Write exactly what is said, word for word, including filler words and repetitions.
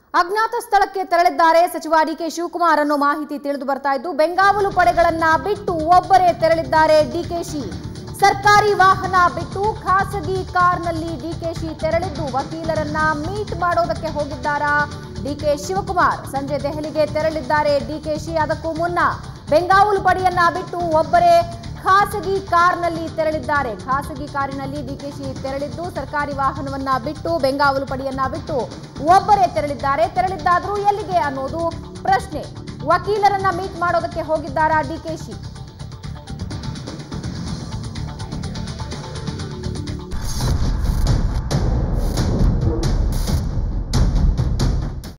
ಅಜ್ಞಾತ ಸ್ಥಳಕ್ಕೆ ತೆರಳಿದ್ದಾರೆ ಸಚಿವ ಡಿಕೆ ಶಿವಕುಮಾರ್ ಅನ್ನೋ ಮಾಹಿತಿ ತಿಳಿದು ಬರ್ತಾ ಇದ್ದು ಬೆಂಗಾವಲು ಪಡೆಗಳನ್ನ ಬಿಟ್ಟು ಒಬ್ಬರೇ ತೆರಳಿದ್ದಾರೆ ಡಿಕೆಶಿ. ಸರ್ಕಾರಿ ವಾಹನ ಬಿಟ್ಟು ಖಾಸಗಿ ಕಾರ್ನಲ್ಲಿ ಡಿಕೆಶಿ ತೆರಳಿದ್ದು ವಕೀಲರನ್ನ ಮೀಟ್ ಮಾಡೋದಕ್ಕೆ ಹೋಗಿದ್ದಾರಾ ಡಿಕೆ ಶಿವಕುಮಾರ್. ಸಂಜೆ ದೆಹಲಿಗೆ ತೆರಳಿದ್ದಾರೆ ಡಿಕೆಶಿ. ಅದಕ್ಕೂ ಮುನ್ನ ಬೆಂಗಾವಲು ಪಡೆಯನ್ನ ಬಿಟ್ಟು ಒಬ್ಬರೇ ಖಾಸಗಿ ಕಾರ್ನಲ್ಲಿ ತೆರಳಿದ್ದಾರೆ. ಖಾಸಗಿ ಕಾರಿನಲ್ಲಿ ಡಿಕೆಶಿ ತೆರಳಿದ್ದು ಸರ್ಕಾರಿ ವಾಹನವನ್ನ ಬಿಟ್ಟು ಬೆಂಗಾವಲು ಪಡೆಯನ್ನ ಬಿಟ್ಟು ಒಬ್ಬರೇ ತೆರಳಿದ್ದಾರೆ. ತೆರಳಿದ್ದಾದ್ರೂ ಎಲ್ಲಿಗೆ ಅನ್ನೋದು ಪ್ರಶ್ನೆ. ವಕೀಲರನ್ನ ಮೀಟ್ ಮಾಡೋದಕ್ಕೆ ಹೋಗಿದ್ದಾರಾ ಡಿಕೆಶಿ.